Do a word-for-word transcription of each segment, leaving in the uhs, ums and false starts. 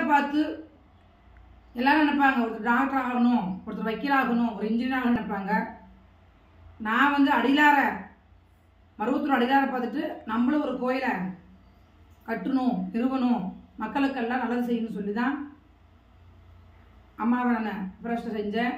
பார்த்து எல்லாரும் நினைப்பாங்க ஒருத்தர் டாக்டர் ஆகணும், ஒருத்தர் வக்கீல் ஆகணும், ஒரு இன்ஜினியர் ஆகணும் நினைப்பாங்க. நான் வந்து அடிலார மருவத்தூர் அடிலார பார்த்துட்டு நம்மளும் ஒரு கோயிலை கட்டணும், நிறுவனம், மக்களுக்கெல்லாம் நல்லது செய்யணும்னு சொல்லி தான் அம்மாவை நான் பிரஷ்டம் செஞ்சேன்.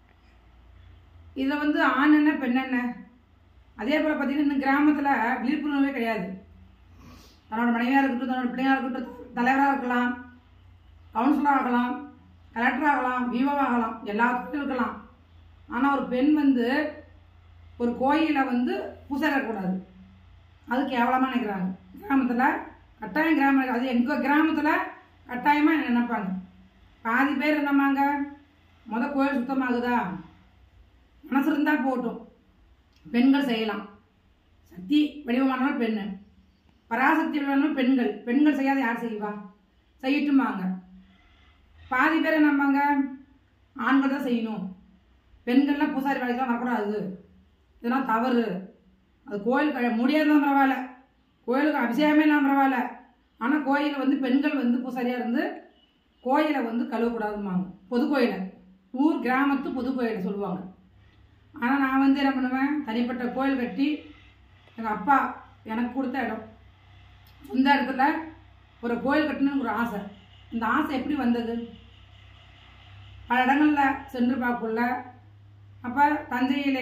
இதில் வந்து ஆண் என்ன பெண் என்ன, அதே போல் பார்த்தீங்கன்னா இந்த கிராமத்தில் விழிப்புணர்வே கிடையாது. தன்னோட மனைவியாக இருக்கட்டும், தன்னோட பிள்ளையாக இருக்கட்டும், தலைவராக இருக்கலாம், கவுன்சிலராக ஆகலாம், கலெக்டர் ஆகலாம், விவோ ஆகலாம், எல்லாத்துக்கும் இருக்கலாம். ஆனால் ஒரு பெண் வந்து ஒரு கோயிலில் வந்து பூசை இருக்கக்கூடாது, அது கேவலமாக நினைக்கிறாங்க. கிராமத்தில் கட்டாயம் கிராமம் அது எங்கள் கிராமத்தில் கட்டாயமாக நினைப்பாங்க. பாதி பேர் என்னம்மாங்க, மொதல் கோயில் சுத்தமாகுதா, மனசு இருந்தால் போட்டும், பெண்கள் செய்யலாம். சக்தி வடிவமானவள் பெண்ணு, பராசக்தி வடிவமானவள் பெண்கள், பெண்கள் செய்யாத யார் செய்வா, செய்யட்டுமாங்க. பாதி பேர் என்னம்பாங்க, ஆண்கள் தான் செய்யணும், பெண்கள்லாம் பூசாரி வேலைக்கெல்லாம் வரக்கூடாது, இதெல்லாம் தவறு, அது கோயில் க முடியாதுதான் பரவாயில்ல, கோயிலுக்கு அபிஷேகமே இல்லாமல் பரவாயில்ல, ஆனால் கோயிலில் வந்து பெண்கள் வந்து பூசாரியாக இருந்து கோயிலை வந்து கழுவக்கூடாதுமாங்க. பொது கோயிலை, ஊர் கிராமத்து பொது கோயிலை சொல்லுவாங்க. ஆனால் நான் வந்து என்ன பண்ணுவேன், தனிப்பட்ட கோயில் கட்டி எங்கள் அப்பா எனக்கு கொடுத்த இடம், சொந்த இடத்துல ஒரு கோயில் கட்டணும்னு ஒரு ஆசை. இந்த ஆசை எப்படி வந்தது, பல இடங்களில் சென்று பார்க்கல. அப்போ தஞ்சையிலே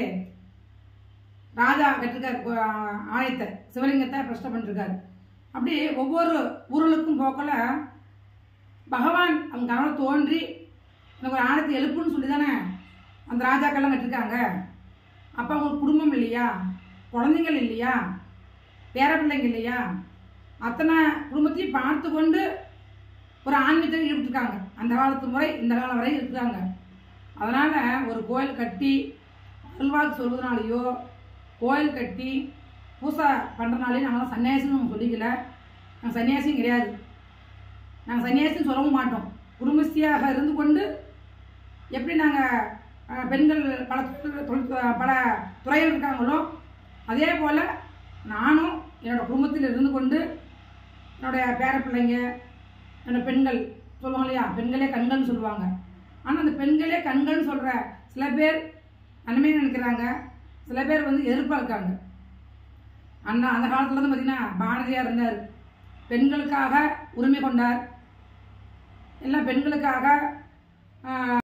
ராஜா கட்டிருக்கார் ஆலயத்தை, சிவலிங்கத்தை பிரஷ்டம் பண்ணிருக்காரு. அப்படி ஒவ்வொரு ஊர்களுக்கும் போக்கல பகவான் அவங்க கனவுல தோன்றி எனக்கு ஒரு ஆலயத்தை எழுப்புன்னு சொல்லி தானே அந்த ராஜாக்கள்லாம் கட்டிருக்காங்க. அப்போ அவங்களுக்கு குடும்பம் இல்லையா, குழந்தைங்கள் இல்லையா, பேர பிள்ளைங்க இல்லையா, அத்தனை குடும்பத்தையும் பார்த்து கொண்டு ஒரு ஆன்மீகத்தில் ஈடுபட்டுருக்காங்க. அந்த காலத்து முறை இந்த காலம் வரை இருக்கிறாங்க. அதனால் ஒரு கோயில் கட்டி அல்வாக்கு சொல்வதனாலேயோ கோயில் கட்டி பூசை பண்ணுறதுனாலேயும் நாங்களாம் சன்னியாசின்னு நம்ம சொல்லிக்கல. நாங்கள் சன்னியாசியும் கிடையாது, நாங்கள் சன்னியாசின்னு சொல்லவும் மாட்டோம். குடும்பஸ்தியாக இருந்து கொண்டு எப்படி நாங்கள் பெண்கள் பல தொழில் பல துறையில் இருக்காங்களோ அதே போல் நானும் என்னோடய குடும்பத்தில் இருந்து கொண்டு என்னுடைய பேர பிள்ளைங்க, என்னோட பெண்கள் சொல்லுவாங்க இல்லையா, பெண்களே கண்கள்னு சொல்லுவாங்க. ஆனால் அந்த பெண்களே கண்கள்னு சொல்கிற சில பேர் நன்மையாக நினைக்கிறாங்க, சில பேர் வந்து எதிர்பார்க்காங்க. அண்ணா அந்த காலத்தில் வந்து பார்த்திங்கன்னா பாரதியார் இருந்தார், பெண்களுக்காக உரிமை கொண்டார், எல்லாம் பெண்களுக்காக